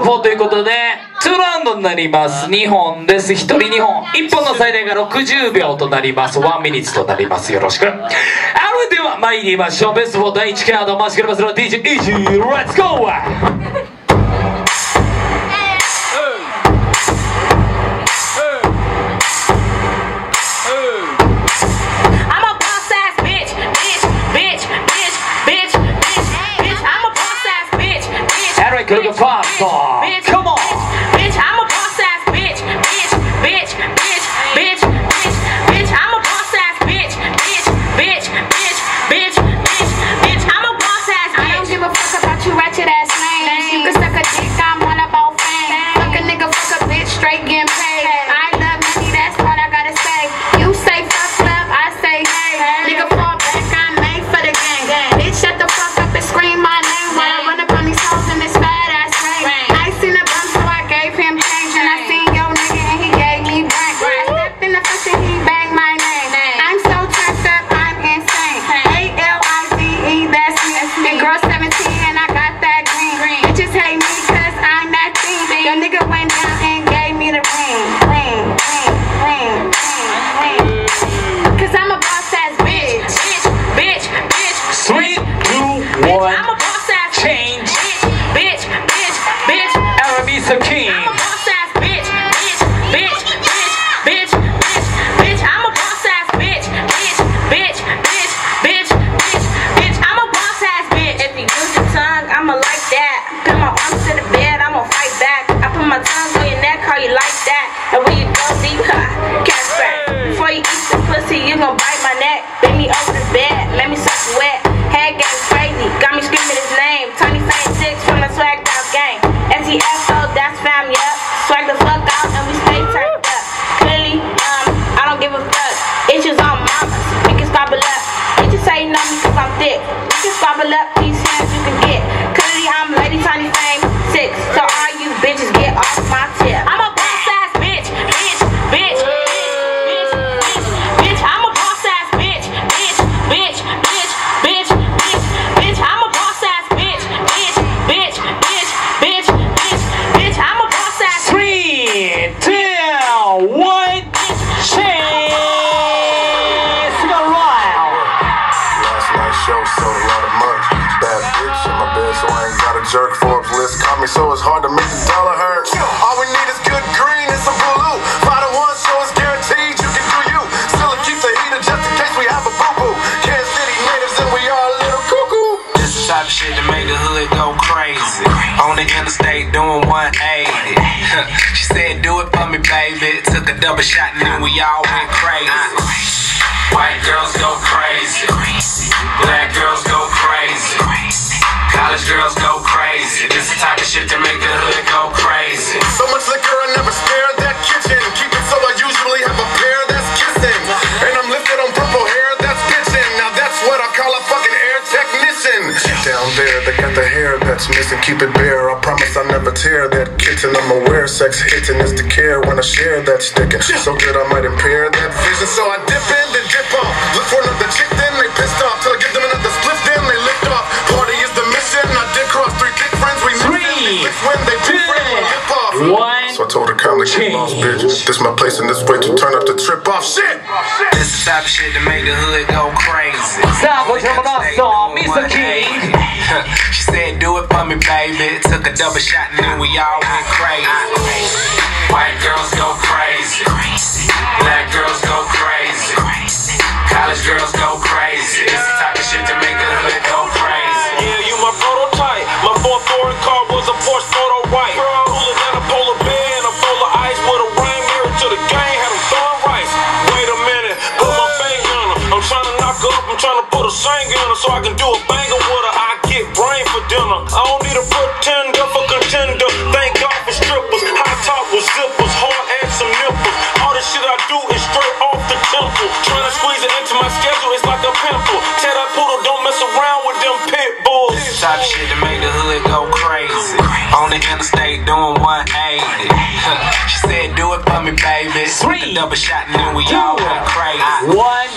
4ということで2ラウンドになります。2本です。1人2本、1本の最大が60秒となります。1ミニッツとなります。よろしく。では参りましょう。ベスト4第1カードマジカルバスの DJ イージー、レッツゴー。Good fast song. Come on. Bitch, I'm a boss ass bitch. Bitch, I'm a boss ass bitch. Bitch, I'm a boss ass bitch. I don't give a fuck about you ratchet ass names. You can suck a dick, I'm all about fame. Fuck a nigga, fuck a bitch, straight getting paid. I love money, that's all I gotta say. You say fuck love, I say hey. Nigga fall back, I'm made for the game. Bitch, shut the fuck up and scream my name while I run up on these hoes in this fat. The king. I'm a boss ass bitch. I'm a boss ass bitch. I'm a boss ass bitch. If you use your tongue, I'ma like that. Put my arms to the bed, I'ma fight back. I put my tongue on your neck, how you like that? And when you go deep, catch back. Before you eat the pussy, you gon' bite my neck. Bring me over the bed, let me suck wet. Head game crazy, got me screaming his name. Tony Fame 6 from the Swagged Out gang. STFO, that's fam, yup. Swag the fuck out and we stay turned up. Clearly, I don't give a fuck. Itches on mamas, we can squabble up. Bitches say no me cause I'm thick. We can squabble up, these hands you can get. Clearly, I'm Lady Tony Fame 6. So all you bitches get off my tip. I'm a boss ass bitch. I'm a boss ass bitch. I'm a boss ass bitch. I'm a boss ass. 3, 2, 1, chase the round. Last night show sold a lot of merch. Bad bitch in my bed, so I ain't got a jerk. Forbes list caught me, so it's hard to make the dollar hurt. All we need is good green and some blue. 5 to 1, so it's guaranteed you can do you. Still keep the heater just in case we have a boo-boo. Kansas City natives and we all a little cuckoo. This the type of shit that make the hood go crazy. On the interstate doing 180. She said do it for me baby. Took a double shot and then we all went crazy. White girls go crazy. Black girls go crazy. College girls go crazy. This the type of shit that make the hood go crazy. So much liquor I never spare that kitchen. Keep it so I usually have a pair that's kissing. And I'm lifted on purple hair that's bitching. Now that's what I call a fucking air technician. Down there they got the hair that's missing. Keep it bare, I promise I never tear that kitten. I'm aware sex hitting is the care when I share that sticking. So good I might impair that vision. So I dip in then dip off. Look for another chick then they pissed off. Till I give them another split then they lift off. Party is the mission. I did cross 3 thick friends. We when they 2, 1. So I told her calmly, get lost, bitch. This my place and this way to turn up the trip off. Shit! This the type of shit that make the hood go crazy. Stop with your song, Mr. King. She said do it for me baby. Took a double shot and then we all went crazy. White girls go crazy. Black girls go crazy. College girls go crazy. This the type of shit that make the hood go crazy. Yeah, you my prototype. My fourth foreign car was a Porsche photo white. Cooler than a polar bear and a bowl of ice with a rain mirror to the game. Had them throwing rice. Wait a minute, put my finger on her. I'm trying to knock her up. I'm trying to put a singer in her so I can do a banger with her. I get brain for dinner. I don't need a pretender for contender. Thank God for strippers. High top with zippers, hard and some nipples. All the shit I do is straight off the temple. Trying to squeeze it into my schedule, it's like a pimple. Tell that poodle don't mess around with them pit bulls. Type of shit that make the hood go crazy. On the interstate doing 180. She said do it for me baby. 3, double shot and then we all went crazy. 1.